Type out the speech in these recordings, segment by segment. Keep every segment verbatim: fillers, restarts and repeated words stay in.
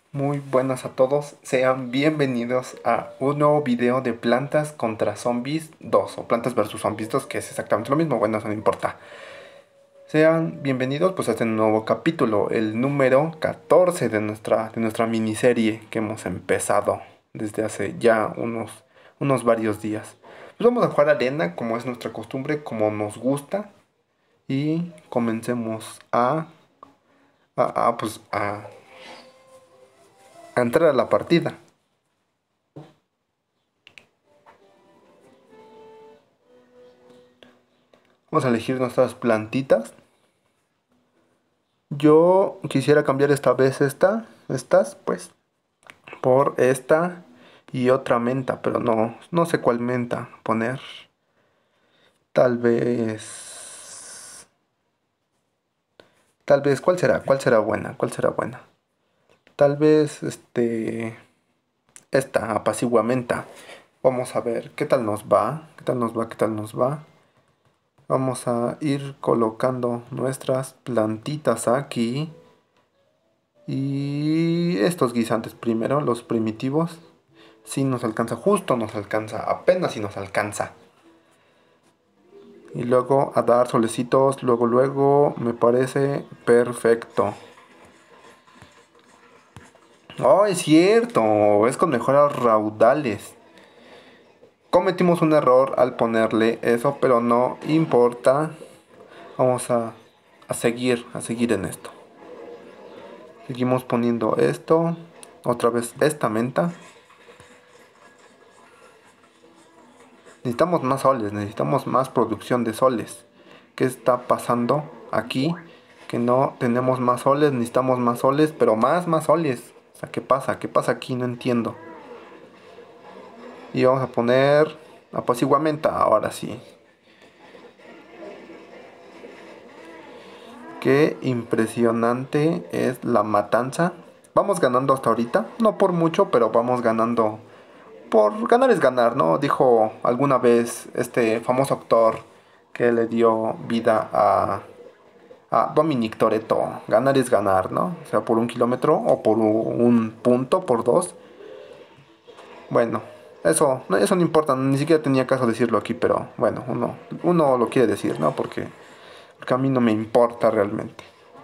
Muy buenas a todos, sean bienvenidos a un nuevo video de Plantas contra Zombies dos o Plantas versus Zombies dos, que es exactamente lo mismo, bueno, eso no importa. Sean bienvenidos pues a este nuevo capítulo, el número catorce de nuestra, de nuestra miniserie que hemos empezado desde hace ya unos, unos varios días. Pues vamos a jugar arena como es nuestra costumbre, como nos gusta, y comencemos a, a, a, pues, a, a entrar a la partida. Vamos a elegir nuestras plantitas. Yo quisiera cambiar esta vez esta, estas, pues, por esta y otra menta, pero no, no sé cuál menta poner. Tal vez, tal vez, ¿cuál será? ¿Cuál será buena? ¿Cuál será buena? Tal vez, este, esta apacigua menta. Vamos a ver qué tal nos va, qué tal nos va, qué tal nos va. Vamos a ir colocando nuestras plantitas aquí. Y estos guisantes primero, los primitivos. Si nos alcanza, justo nos alcanza, apenas si nos alcanza. Y luego a dar solecitos, luego, luego, me parece perfecto. Oh, es cierto, es con mejoras raudales. Cometimos un error al ponerle eso, pero no importa. Vamos a, a seguir, a seguir en esto. Seguimos poniendo esto. Otra vez esta menta. Necesitamos más soles, necesitamos más producción de soles. ¿Qué está pasando aquí? Que no tenemos más soles, necesitamos más soles, pero más, más soles. O sea, ¿qué pasa? ¿Qué pasa aquí? No entiendo. Y vamos a poner apaciguamiento, ahora sí. Qué impresionante es la matanza. Vamos ganando hasta ahorita, no por mucho, pero vamos ganando. Por ganar es ganar, ¿no? Dijo alguna vez este famoso actor que le dio vida a Ah, Dominic Toretto, ganar es ganar, ¿no? O sea, por un kilómetro o por un punto, por dos. Bueno, eso, no- eso no importa, ni siquiera tenía caso decirlo aquí, pero bueno, uno, uno lo quiere decir, ¿no? Porque, porque a mí no me importa realmente.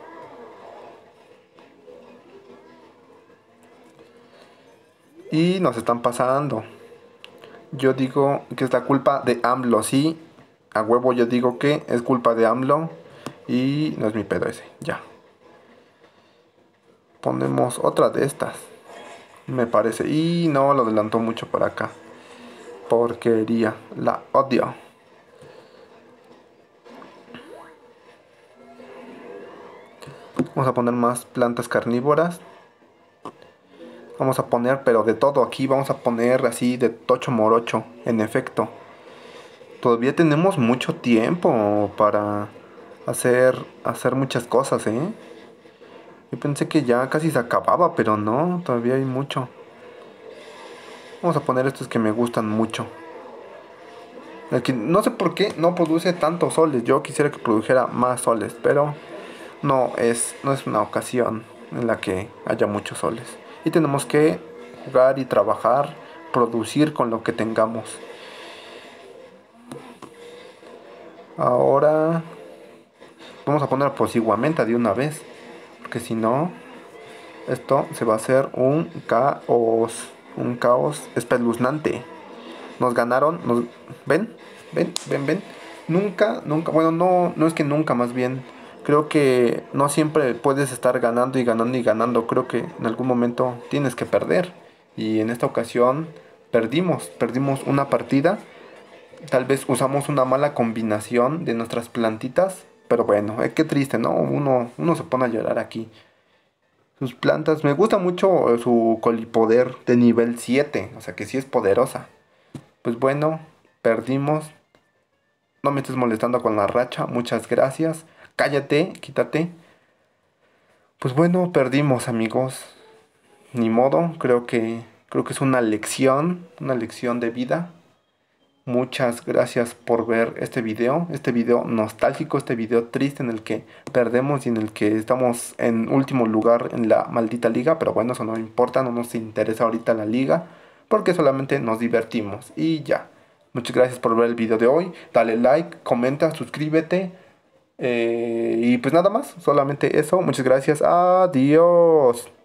Y nos están pasando. Yo digo que es la culpa de AMLO, sí. A huevo yo digo que es culpa de AMLO. Y no es mi pedo ese, ya. Ponemos otra de estas, me parece. Y no, lo adelantó mucho para acá. Porquería, la odio. Vamos a poner más plantas carnívoras. Vamos a poner, pero de todo aquí. Vamos a poner así de tocho morocho. En efecto. Todavía tenemos mucho tiempo para hacer, hacer muchas cosas, ¿eh? Yo pensé que ya casi se acababa, pero no. Todavía hay mucho. Vamos a poner estos que me gustan mucho. El que no sé por qué no produce tantos soles. Yo quisiera que produjera más soles, pero no es, no es una ocasión en la que haya muchos soles. Y tenemos que jugar y trabajar, producir con lo que tengamos. Ahora vamos a poner posiguamenta de una vez, porque si no, esto se va a hacer un caos, un caos espeluznante. Nos ganaron, nos... ¿Ven? ¿Ven? ¿Ven? ¿Ven? Nunca, nunca, bueno, no, no es que nunca, más bien. Creo que no siempre puedes estar ganando y ganando y ganando. Creo que en algún momento tienes que perder. Y en esta ocasión perdimos, perdimos una partida. Tal vez usamos una mala combinación de nuestras plantitas. Pero bueno, eh, qué triste, ¿no? Uno, uno se pone a llorar aquí. Sus plantas, me gusta mucho eh, su colipoder de nivel siete. O sea que sí es poderosa. Pues bueno, perdimos. No me estés molestando con la racha. Muchas gracias. Cállate, quítate. Pues bueno, perdimos, amigos. Ni modo, creo que creo que es una lección, una lección de vida. Muchas gracias por ver este video, este video nostálgico, este video triste en el que perdemos y en el que estamos en último lugar en la maldita liga, pero bueno, eso no importa, no nos interesa ahorita la liga, porque solamente nos divertimos y ya. Muchas gracias por ver el video de hoy, dale like, comenta, suscríbete eh, y pues nada más, solamente eso, muchas gracias, adiós.